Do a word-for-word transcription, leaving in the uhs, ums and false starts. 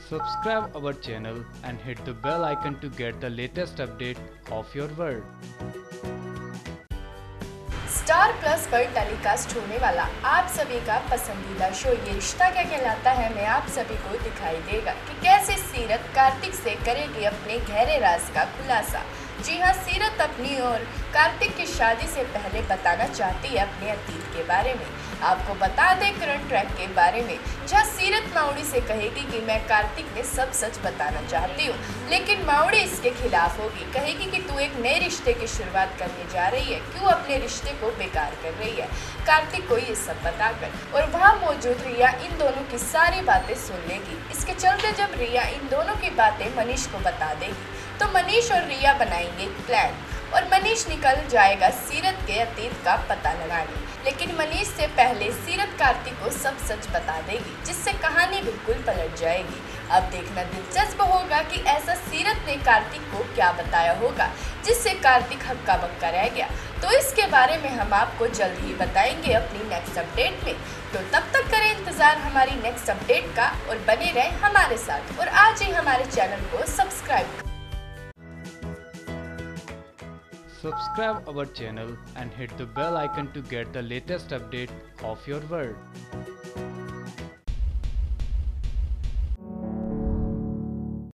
Subscribe our channel and hit the bell icon to get the latest update of your world. Star Plus पर telecast होने वाला आप सभी का पसंदीदा शो ये रिश्ता क्या कहलाता है में आप सभी को दिखाई देगा कि कैसे सीरत कार्तिक से करेगी अपने गहरे राज का खुलासा। जी हाँ, सीरत अपनी और कार्तिक की शादी से पहले बताना चाहती है अपने अतीत के बारे में। आपको बता दें करंट ट्रैक के बारे में, जहाँ सीरत माउड़ी से कहेगी कि मैं कार्तिक में सब सच बताना चाहती हूँ, लेकिन माउड़ी इसके खिलाफ होगी। कहेगी कि तू एक नए रिश्ते की शुरुआत करने जा रही है, क्यों अपने रिश्ते को बेकार कर रही है कार्तिक को ये सब बताकर। और वहाँ मौजूद रिया इन दोनों की सारी बातें सुन लेगी। इसके चलते जब रिया इन दोनों की बातें मनीष को बता देगी तो मनीष और रिया बनाएंगे प्लान और मनीष निकल जाएगा सीरत के अतीत का पता लगाने। लेकिन मनीष से पहले सीरत कार्तिक को सब सच बता देगी, जिससे कहानी बिल्कुल पलट जाएगी। अब देखना दिलचस्प होगा कि ऐसा सीरत ने कार्तिक को क्या बताया होगा जिससे कार्तिक हक्का बक्का रह गया। तो इसके बारे में हम आपको जल्द ही बताएंगे अपनी नेक्स्ट अपडेट में। तो तब तक करें इंतजार हमारी नेक्स्ट अपडेट का और बने रहें हमारे साथ और आज ही हमारे चैनल को सब्सक्राइब करें। Subscribe our channel and hit the bell icon to get the latest update of your world.